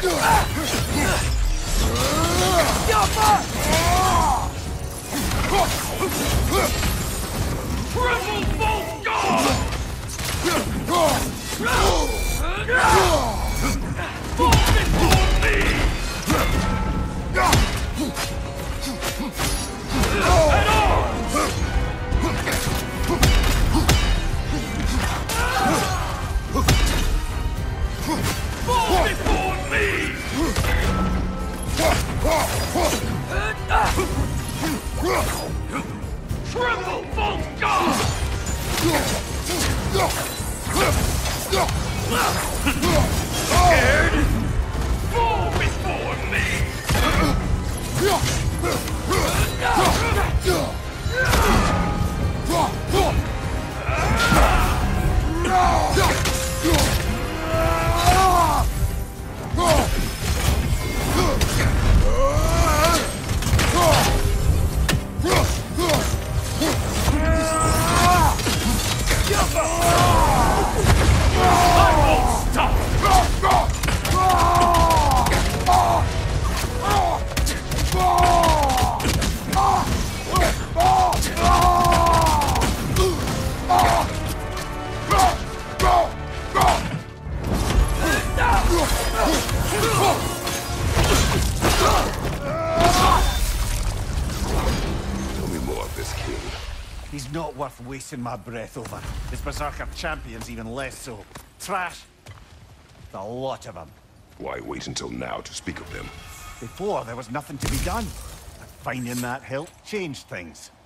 He's not worth wasting my breath over. His Berserker champion's even less so. Trash. A lot of them. Why wait until now to speak of them? Before, there was nothing to be done. But finding that hilt changed things.